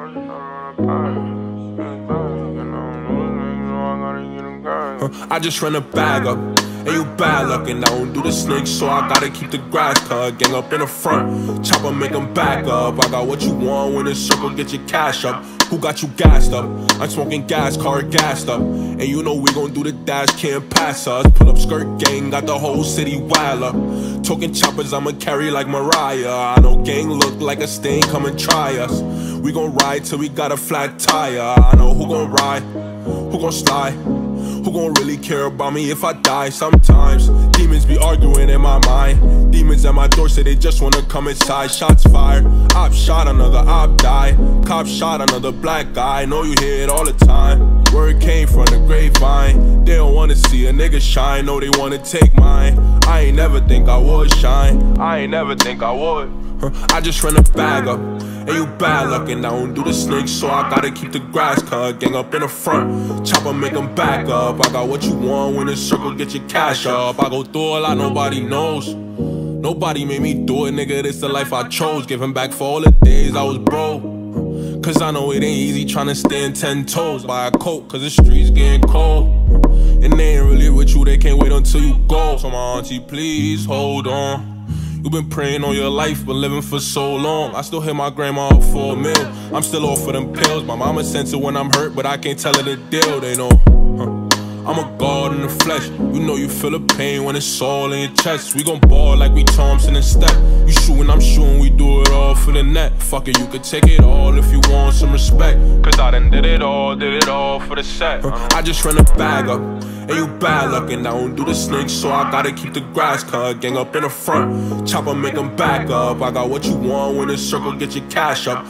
I just run a bag up, and you bad luck, and I don't do the snake, so I gotta keep the grass cut. Gang up in the front, chopper make them back up. I got what you want, when the circle get your cash up. Who got you gassed up? I'm smoking gas, car gassed up, and you know we gon' do the dash, can't pass us. Pull up skirt gang, got the whole city wild up. Talking choppers, I'ma carry like Mariah. I know gang look like a stain, come and try us. We gon' ride till we got a flat tire. I know who gon' ride, who gon' slide, who gon' really care about me if I die. Sometimes demons be arguing in my mind. Demons at my door say they just wanna come inside. Shots fired, op shot, another op died. Cop shot another black guy. Know you hear it all the time. Word came from the grapevine. They don't wanna see a nigga shine. No, they wanna take mine. I ain't never think I would shine. I ain't never think I would. I just run a bag up, and you bad luck, and I don't do the snake, so I gotta keep the grass cut. Gang up in the front, chopper make them back up. I got what you want, when the circle get your cash up. I go through a lot, nobody knows. Nobody made me do it, nigga, this the life I chose. Giving back for all the days I was broke, cause I know it ain't easy tryna stand 10 toes. Buy a coat, cause the streets getting cold, and they ain't really with you, they can't wait until you go. So my auntie, please hold on. You been praying all your life, been living for so long. I still hit my grandma up for a meal. I'm still off for them pills. My mama sends it when I'm hurt, but I can't tell her the deal. They know I'm a god in the flesh. You know you feel the pain when it's all in your chest. We gon' ball like we Thompson and Steph. You shootin', I'm shootin', we do it all for the net. Fuck it, you could take it all if you want some respect, cause I done did it all for the set. I just run a bag up, and you bad luck, and I don't do the snake, so I gotta keep the grass cut. Gang up in the front, chopper make them back up. I got what you want, when the circle get your cash up.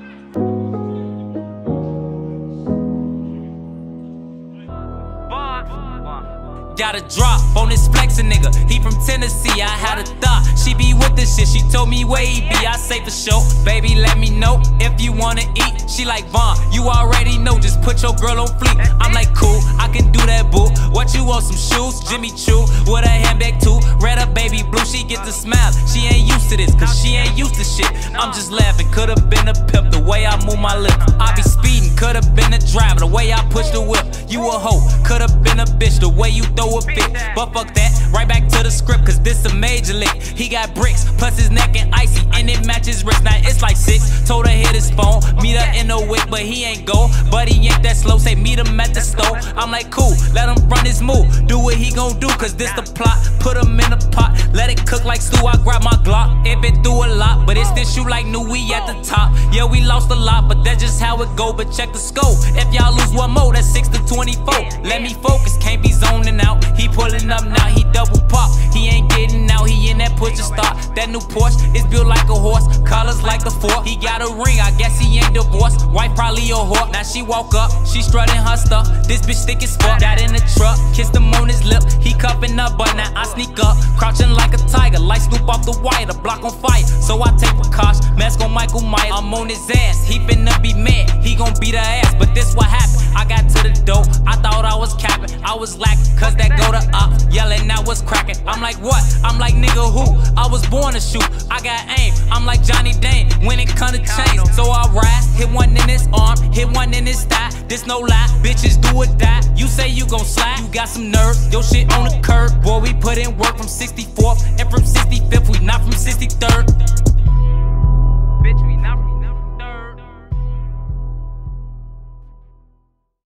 Got a drop on this flexin' nigga, he from Tennessee, I had a thought she be with this shit, she told me where he be, I say for sure, baby let me know if you wanna eat. She like, Vaughn, you already know, just put your girl on fleek. I'm like, cool, I can do that, boo. What you want, some shoes? Jimmy Choo, with a handbag too, red or baby blue, she get the smile. She ain't used to this, cause she ain't used to shit. I'm just laughing, could've been a pimp, the way I move my lip. I be speeding, could've been a driver, the way I push the whip. You a hoe, could've been a bitch, the way you throw a fit. But fuck that, right back to the script, cause this a major lick. He got bricks, plus his neck and icy, and it matches wrist. Now it's like 6, told her hit his phone, meet her in the whip, but he ain't go. But he ain't that slow, say meet him at the store. I'm like, cool, let him run his move, do what he gon' do, cause this the plot. Put him in a pot, let it cook like stew, I grab my Glock. It been through a lot, but it's this shoot like new, we at the top. Yeah, we lost a lot, but that's just how it go. But check the scope, if y'all lose one more, that's 6 to 24. Let me focus, can't be zoning out. He pulling up now, he double pop. He ain't getting out, he in that push to start. That new Porsche is built like a horse, colors like a fork. He got a ring, I guess he ain't divorced. Wife probably a whore. Now she walk up, she strutting her stuff. This bitch thick as fuck. Got in the truck, kissed him on his lip. He cuffing up, but now I sneak up, crouching like a tiger. Light Snoop off the wire, the block on fire. So I take precaution, mask on Michael Myers. I'm on his ass, he finna be mad. He gon' beat her ass, but this what happened. I got to the door, I thought I was capping. I was lacking, cause that go to up, yelling now was cracking. I'm like, what? I'm like, nigga, who? I was born to shoot, I got aim. I'm like Johnny Dane, when it come to chains. So I rise, hit one in his arm, hit one in his thigh. This no lie, bitches do or die. You say you gon' slide, you got some nerve. Your shit on the curb, boy, we put in work from 64th and from 65th, we not from 63rd.